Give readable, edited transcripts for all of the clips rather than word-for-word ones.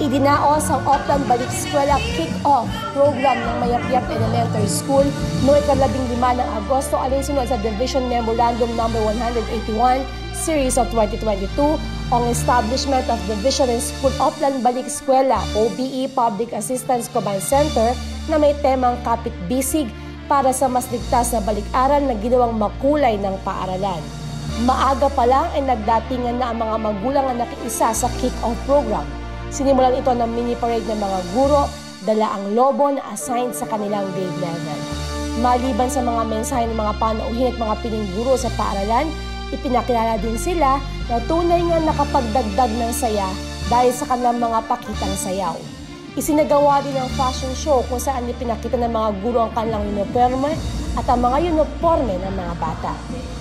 Idinaos ang Oplan Balik Eskwela Kick-Off program ng Mayapyap Elementary School noong ika-15 ng Agosto alinsunod sa Division Memorandum No. 181, Series of 2022 ang Establishment of Division and School Oplan Balik Eskwela OBE Public Assistance Command Center na may temang kapit-bisig para sa mas ligtas na balik-aral na ginawang makulay ng paaralan. Maaga pa lang ay nagdatingan na ang mga magulang na nakiisa sa kick-off program. Sinimulan ito ng mini parade ng mga guro, dala ang lobo na assigned sa kanilang grade level. Maliban sa mga mensahe ng mga panauhin at mga piling guro sa paaralan, ipinakilala din sila na tunay nga nakapagdagdag ng saya dahil sa kanilang mga pakitang sayaw. Isinagawa din ang fashion show kung saan ipinakita ng mga guro ang kanilang uniforme at ang mga uniforme ng mga bata.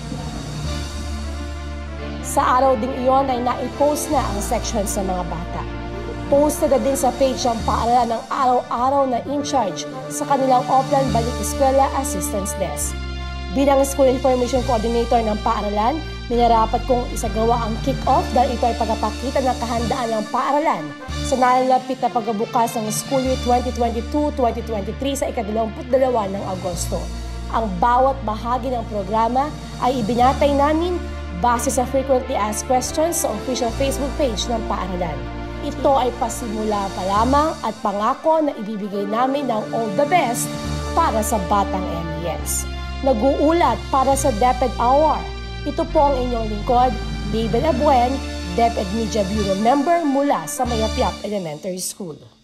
Sa araw ding iyon ay na-post na ang section sa mga bata. Posted na din sa page ang paaralan ng araw-araw na in-charge sa kanilang Oplan Balik Eskwela Assistance Desk. Bilang School Information Coordinator ng paaralan, minarapat kong isagawa ang kick-off dahil ito ay pagpapakita ng kahandaan ng paaralan sa nalalapit na pagbubukas ng School Year 2022-2023 sa ika-22 ng Agosto. Ang bawat bahagi ng programa ay ibinatay namin base sa frequently asked questions sa official Facebook page ng paaralan. Ito ay pasimula pa lamang at pangako na ibibigay namin ng all the best para sa batang MES. Nag-uulat para sa DepEd Hour. Ito po ang inyong lingkod, David Abuen, DepEd Media Bureau Member mula sa Mayapyap Elementary School.